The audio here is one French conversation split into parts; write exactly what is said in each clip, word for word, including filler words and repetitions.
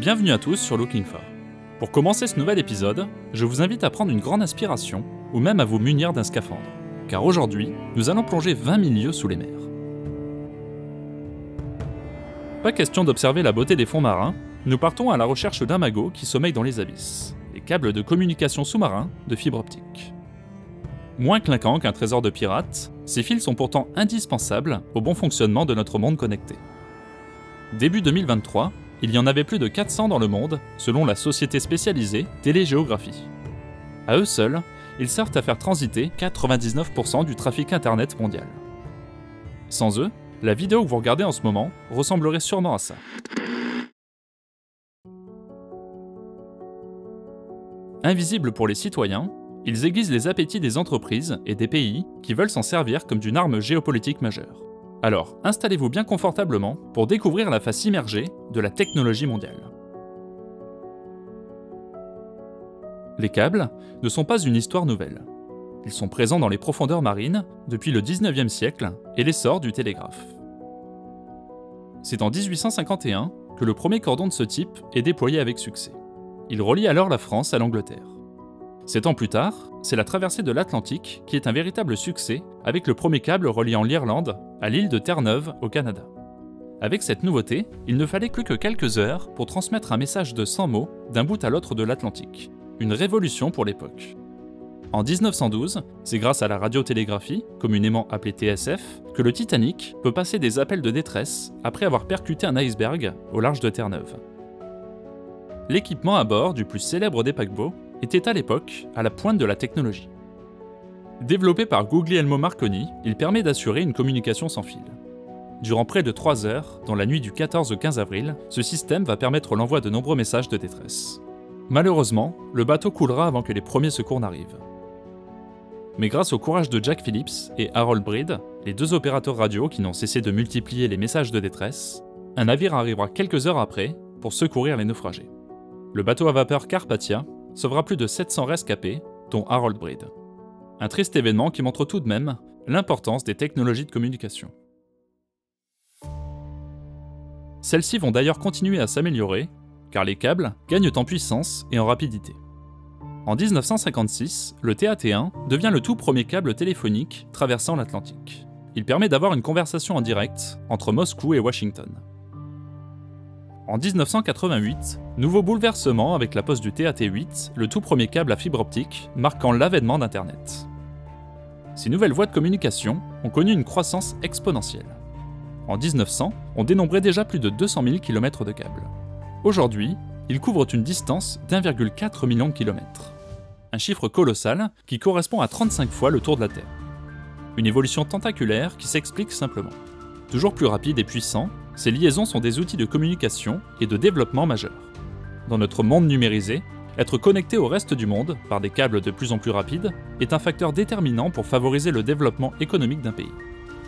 Bienvenue à tous sur Looking For. Pour commencer ce nouvel épisode, je vous invite à prendre une grande inspiration ou même à vous munir d'un scaphandre. Car aujourd'hui, nous allons plonger vingt mille lieues sous les mers. Pas question d'observer la beauté des fonds marins, nous partons à la recherche d'un magot qui sommeille dans les abysses, les câbles de communication sous-marins de fibre optique. Moins clinquants qu'un trésor de pirate, ces fils sont pourtant indispensables au bon fonctionnement de notre monde connecté. Début deux mille vingt-trois, il y en avait plus de quatre cents dans le monde, selon la société spécialisée Télégéographie. À eux seuls, ils servent à faire transiter quatre-vingt-dix-neuf pour cent du trafic internet mondial. Sans eux, la vidéo que vous regardez en ce moment ressemblerait sûrement à ça. Invisibles pour les citoyens, ils aiguisent les appétits des entreprises et des pays qui veulent s'en servir comme d'une arme géopolitique majeure. Alors, installez-vous bien confortablement pour découvrir la face immergée de la technologie mondiale. Les câbles ne sont pas une histoire nouvelle. Ils sont présents dans les profondeurs marines depuis le dix-neuvième siècle et l'essor du télégraphe. C'est en dix-huit cent cinquante et un que le premier cordon de ce type est déployé avec succès. Il relie alors la France à l'Angleterre. Sept ans plus tard, c'est la traversée de l'Atlantique qui est un véritable succès avec le premier câble reliant l'Irlande à l'île de Terre-Neuve au Canada. Avec cette nouveauté, il ne fallait plus que quelques heures pour transmettre un message de cent mots d'un bout à l'autre de l'Atlantique. Une révolution pour l'époque. En mille neuf cent douze, c'est grâce à la radiotélégraphie, communément appelée T S F, que le Titanic peut passer des appels de détresse après avoir percuté un iceberg au large de Terre-Neuve. L'équipement à bord du plus célèbre des paquebots était à l'époque à la pointe de la technologie. Développé par Guglielmo Marconi, il permet d'assurer une communication sans fil. Durant près de trois heures, dans la nuit du quatorze au quinze avril, ce système va permettre l'envoi de nombreux messages de détresse. Malheureusement, le bateau coulera avant que les premiers secours n'arrivent. Mais grâce au courage de Jack Phillips et Harold Breed, les deux opérateurs radio qui n'ont cessé de multiplier les messages de détresse, un navire arrivera quelques heures après pour secourir les naufragés. Le bateau à vapeur Carpathia sauvera plus de sept cents rescapés, dont Harold Breed. Un triste événement qui montre tout de même l'importance des technologies de communication. Celles-ci vont d'ailleurs continuer à s'améliorer, car les câbles gagnent en puissance et en rapidité. En mille neuf cent cinquante-six, le T A T un devient le tout premier câble téléphonique traversant l'Atlantique. Il permet d'avoir une conversation en direct entre Moscou et Washington. En mille neuf cent quatre-vingt-huit, nouveau bouleversement avec la pose du T A T huit, le tout premier câble à fibre optique, marquant l'avènement d'Internet. Ces nouvelles voies de communication ont connu une croissance exponentielle. En mille neuf cents, on dénombrait déjà plus de deux cent mille kilomètres de câbles. Aujourd'hui, ils couvrent une distance d'un virgule quatre million de kilomètres. Un chiffre colossal qui correspond à trente-cinq fois le tour de la Terre. Une évolution tentaculaire qui s'explique simplement. Toujours plus rapide et puissant, ces liaisons sont des outils de communication et de développement majeurs. Dans notre monde numérisé, être connecté au reste du monde par des câbles de plus en plus rapides est un facteur déterminant pour favoriser le développement économique d'un pays.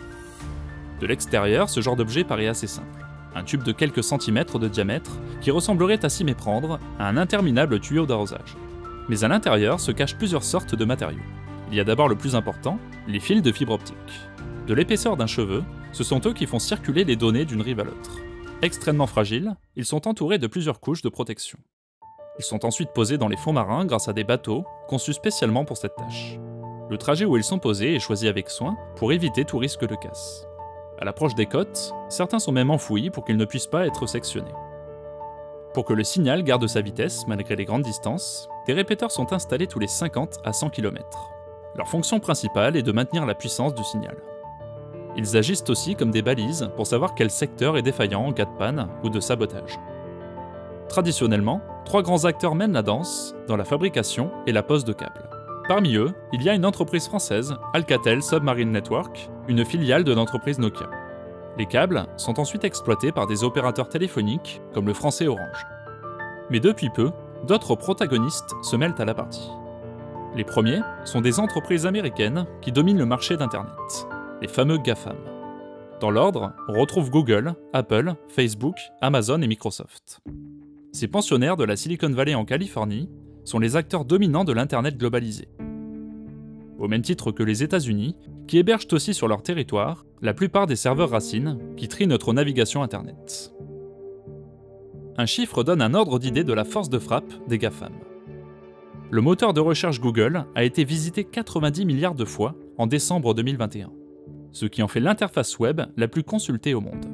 De l'extérieur, ce genre d'objet paraît assez simple. Un tube de quelques centimètres de diamètre qui ressemblerait à s'y méprendre à un interminable tuyau d'arrosage. Mais à l'intérieur se cachent plusieurs sortes de matériaux. Il y a d'abord le plus important, les fils de fibre optique. De l'épaisseur d'un cheveu, ce sont eux qui font circuler les données d'une rive à l'autre. Extrêmement fragiles, ils sont entourés de plusieurs couches de protection. Ils sont ensuite posés dans les fonds marins grâce à des bateaux conçus spécialement pour cette tâche. Le trajet où ils sont posés est choisi avec soin pour éviter tout risque de casse. À l'approche des côtes, certains sont même enfouis pour qu'ils ne puissent pas être sectionnés. Pour que le signal garde sa vitesse malgré les grandes distances, des répéteurs sont installés tous les cinquante à cent kilomètres. Leur fonction principale est de maintenir la puissance du signal. Ils agissent aussi comme des balises pour savoir quel secteur est défaillant en cas de panne ou de sabotage. Traditionnellement, trois grands acteurs mènent la danse dans la fabrication et la pose de câbles. Parmi eux, il y a une entreprise française, Alcatel Submarine Network, une filiale de l'entreprise Nokia. Les câbles sont ensuite exploités par des opérateurs téléphoniques comme le français Orange. Mais depuis peu, d'autres protagonistes se mêlent à la partie. Les premiers sont des entreprises américaines qui dominent le marché d'Internet, les fameux GAFAM. Dans l'ordre, on retrouve Google, Apple, Facebook, Amazon et Microsoft. Ces pensionnaires de la Silicon Valley en Californie sont les acteurs dominants de l'Internet globalisé. Au même titre que les États-Unis, qui hébergent aussi sur leur territoire la plupart des serveurs racines qui trient notre navigation Internet. un chiffre donne un ordre d'idée de la force de frappe des GAFAM. Le moteur de recherche Google a été visité quatre-vingt-dix milliards de fois en décembre deux mille vingt et un, ce qui en fait l'interface web la plus consultée au monde.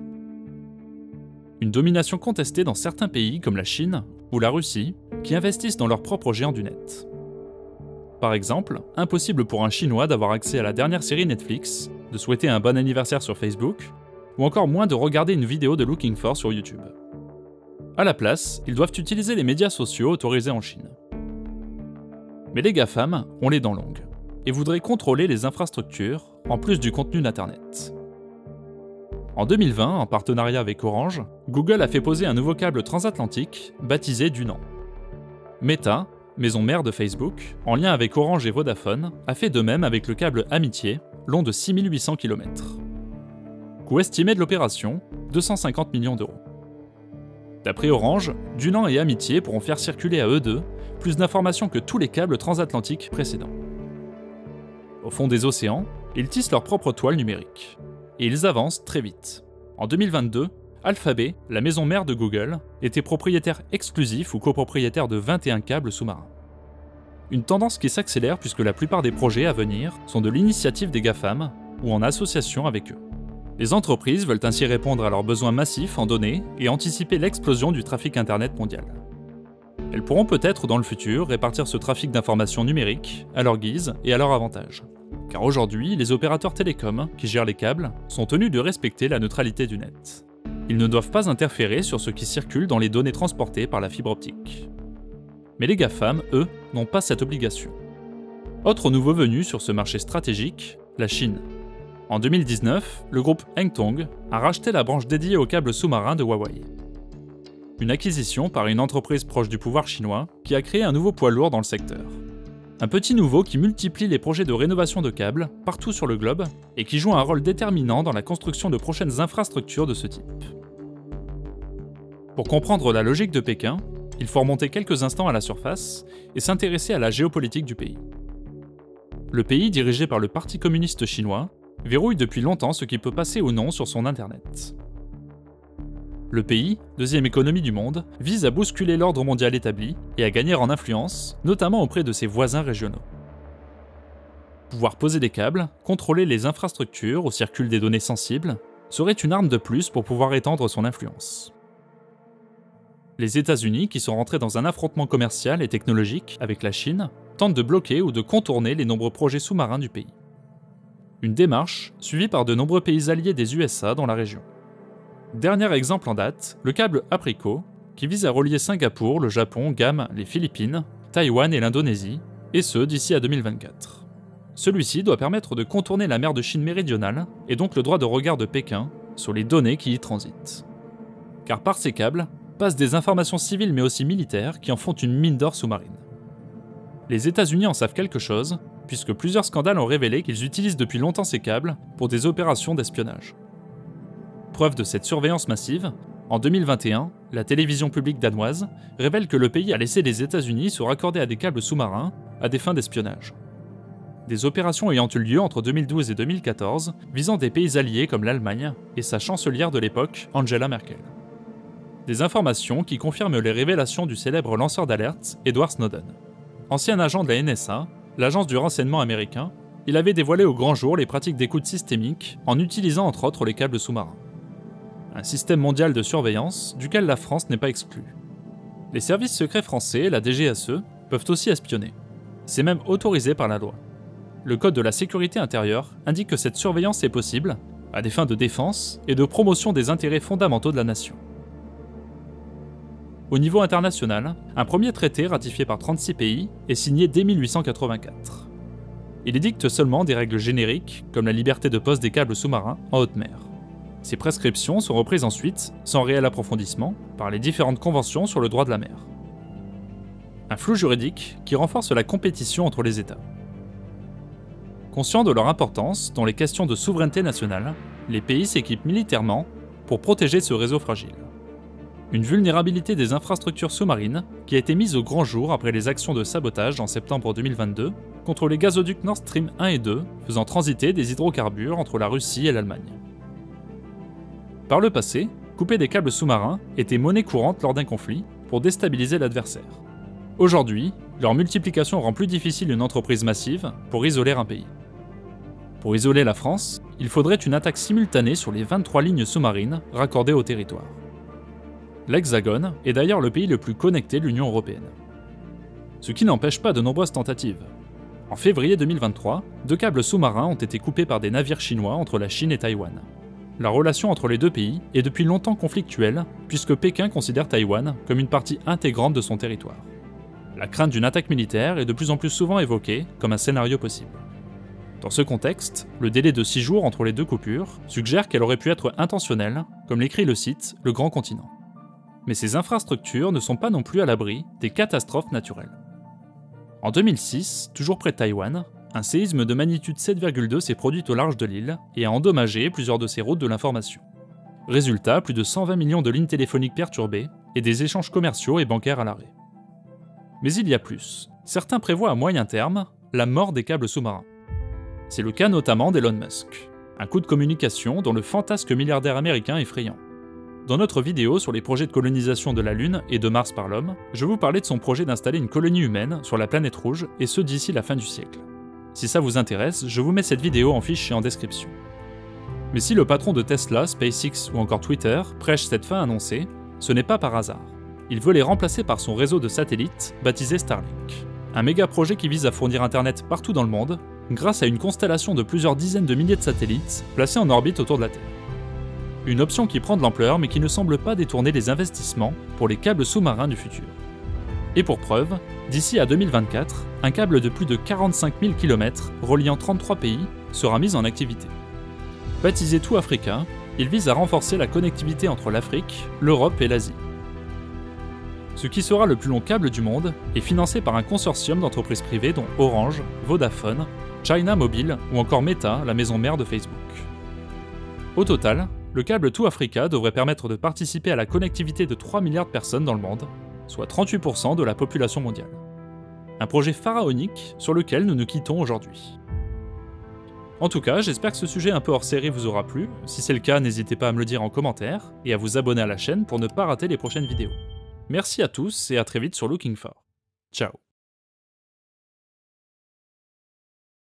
Une domination contestée dans certains pays comme la Chine ou la Russie, qui investissent dans leurs propres géants du net. Par exemple, impossible pour un Chinois d'avoir accès à la dernière série Netflix, de souhaiter un bon anniversaire sur Facebook, ou encore moins de regarder une vidéo de Looking For sur YouTube. À la place, ils doivent utiliser les médias sociaux autorisés en Chine. Mais les GAFAM ont les dents longues, et voudraient contrôler les infrastructures, en plus du contenu d'Internet. En deux mille vingt, en partenariat avec Orange, Google a fait poser un nouveau câble transatlantique, baptisé Dunan. Meta, maison mère de Facebook, en lien avec Orange et Vodafone, a fait de même avec le câble Amitié, long de six mille huit cents kilomètres. Coût estimé de l'opération, deux cent cinquante millions d'euros. D'après Orange, Dunan et Amitié pourront faire circuler à eux deux plus d'informations que tous les câbles transatlantiques précédents. Au fond des océans, ils tissent leur propre toile numérique. Et ils avancent très vite. En deux mille vingt-deux, Alphabet, la maison mère de Google, était propriétaire exclusif ou copropriétaire de vingt et un câbles sous-marins. Une tendance qui s'accélère puisque la plupart des projets à venir sont de l'initiative des GAFAM ou en association avec eux. Les entreprises veulent ainsi répondre à leurs besoins massifs en données et anticiper l'explosion du trafic Internet mondial. Elles pourront peut-être dans le futur répartir ce trafic d'informations numériques à leur guise et à leur avantage. Car aujourd'hui, les opérateurs télécoms qui gèrent les câbles sont tenus de respecter la neutralité du net. Ils ne doivent pas interférer sur ce qui circule dans les données transportées par la fibre optique. Mais les GAFAM, eux, n'ont pas cette obligation. Autre nouveau venu sur ce marché stratégique, la Chine. En deux mille dix-neuf, le groupe Hengtong a racheté la branche dédiée aux câbles sous-marins de Huawei. Une acquisition par une entreprise proche du pouvoir chinois qui a créé un nouveau poids lourd dans le secteur. Un petit nouveau qui multiplie les projets de rénovation de câbles partout sur le globe et qui joue un rôle déterminant dans la construction de prochaines infrastructures de ce type. Pour comprendre la logique de Pékin, il faut remonter quelques instants à la surface et s'intéresser à la géopolitique du pays. Le pays, dirigé par le Parti communiste chinois, verrouille depuis longtemps ce qui peut passer ou non sur son Internet. Le pays, deuxième économie du monde, vise à bousculer l'ordre mondial établi et à gagner en influence, notamment auprès de ses voisins régionaux. Pouvoir poser des câbles, contrôler les infrastructures où circulent des données sensibles, serait une arme de plus pour pouvoir étendre son influence. Les États-Unis, qui sont rentrés dans un affrontement commercial et technologique avec la Chine, tentent de bloquer ou de contourner les nombreux projets sous-marins du pays. Une démarche suivie par de nombreux pays alliés des U S A dans la région. Dernier exemple en date, le câble Apricot, qui vise à relier Singapour, le Japon, Guam, les Philippines, Taïwan et l'Indonésie, et ce d'ici à deux mille vingt-quatre. Celui-ci doit permettre de contourner la mer de Chine méridionale, et donc le droit de regard de Pékin, sur les données qui y transitent. Car par ces câbles, passent des informations civiles mais aussi militaires qui en font une mine d'or sous-marine. Les États-Unis en savent quelque chose, puisque plusieurs scandales ont révélé qu'ils utilisent depuis longtemps ces câbles pour des opérations d'espionnage. Preuve de cette surveillance massive, en deux mille vingt et un, la télévision publique danoise révèle que le pays a laissé les États-Unis se raccorder à des câbles sous-marins à des fins d'espionnage. Des opérations ayant eu lieu entre deux mille douze et deux mille quatorze, visant des pays alliés comme l'Allemagne et sa chancelière de l'époque, Angela Merkel. Des informations qui confirment les révélations du célèbre lanceur d'alerte Edward Snowden. Ancien agent de la N S A, l'agence du renseignement américain, il avait dévoilé au grand jour les pratiques d'écoute systémique en utilisant entre autres les câbles sous-marins. Un système mondial de surveillance duquel la France n'est pas exclue. Les services secrets français, la D G S E, peuvent aussi espionner. C'est même autorisé par la loi. Le Code de la sécurité intérieure indique que cette surveillance est possible, à des fins de défense et de promotion des intérêts fondamentaux de la nation. Au niveau international, un premier traité ratifié par trente-six pays est signé dès mille huit cent quatre-vingt-quatre. Il édicte seulement des règles génériques, comme la liberté de pose des câbles sous-marins en haute mer. Ces prescriptions sont reprises ensuite, sans réel approfondissement, par les différentes conventions sur le droit de la mer. Un flou juridique qui renforce la compétition entre les États. Conscients de leur importance dans les questions de souveraineté nationale, les pays s'équipent militairement pour protéger ce réseau fragile. Une vulnérabilité des infrastructures sous-marines qui a été mise au grand jour après les actions de sabotage en septembre deux mille vingt-deux contre les gazoducs Nord Stream un et deux faisant transiter des hydrocarbures entre la Russie et l'Allemagne. Par le passé, couper des câbles sous-marins était monnaie courante lors d'un conflit pour déstabiliser l'adversaire. Aujourd'hui, leur multiplication rend plus difficile une entreprise massive pour isoler un pays. Pour isoler la France, il faudrait une attaque simultanée sur les vingt-trois lignes sous-marines raccordées au territoire. L'Hexagone est d'ailleurs le pays le plus connecté de l'Union européenne. Ce qui n'empêche pas de nombreuses tentatives. En février deux mille vingt-trois, deux câbles sous-marins ont été coupés par des navires chinois entre la Chine et Taïwan. La relation entre les deux pays est depuis longtemps conflictuelle, puisque Pékin considère Taïwan comme une partie intégrante de son territoire. La crainte d'une attaque militaire est de plus en plus souvent évoquée comme un scénario possible. Dans ce contexte, le délai de six jours entre les deux coupures suggère qu'elle aurait pu être intentionnelle, comme l'écrit le site Le Grand Continent. Mais ces infrastructures ne sont pas non plus à l'abri des catastrophes naturelles. En deux mille six, toujours près de Taïwan, un séisme de magnitude sept virgule deux s'est produit au large de l'île et a endommagé plusieurs de ses routes de l'information. Résultat, plus de cent vingt millions de lignes téléphoniques perturbées et des échanges commerciaux et bancaires à l'arrêt. Mais il y a plus. Certains prévoient à moyen terme la mort des câbles sous-marins. C'est le cas notamment d'Elon Musk, un coup de communication dont le fantasque milliardaire américain est effrayant. Dans notre vidéo sur les projets de colonisation de la Lune et de Mars par l'homme, je vous parlais de son projet d'installer une colonie humaine sur la planète rouge, et ce d'ici la fin du siècle. Si ça vous intéresse, je vous mets cette vidéo en fiche et en description. Mais si le patron de Tesla, SpaceX ou encore Twitter prêche cette fin annoncée, ce n'est pas par hasard. Il veut les remplacer par son réseau de satellites, baptisé Starlink. Un méga projet qui vise à fournir Internet partout dans le monde, grâce à une constellation de plusieurs dizaines de milliers de satellites placés en orbite autour de la Terre. Une option qui prend de l'ampleur mais qui ne semble pas détourner les investissements pour les câbles sous-marins du futur. Et pour preuve, d'ici à deux mille vingt-quatre, un câble de plus de quarante-cinq mille kilomètres reliant trente-trois pays sera mis en activité. Baptisé Tout Africa, il vise à renforcer la connectivité entre l'Afrique, l'Europe et l'Asie. Ce qui sera le plus long câble du monde est financé par un consortium d'entreprises privées dont Orange, Vodafone, China Mobile ou encore Meta, la maison mère de Facebook. Au total, le câble Tout Africa devrait permettre de participer à la connectivité de trois milliards de personnes dans le monde, soit trente-huit pour cent de la population mondiale. Un projet pharaonique sur lequel nous nous quittons aujourd'hui. En tout cas, j'espère que ce sujet un peu hors série vous aura plu. Si c'est le cas, n'hésitez pas à me le dire en commentaire et à vous abonner à la chaîne pour ne pas rater les prochaines vidéos. Merci à tous et à très vite sur Looking For. Ciao.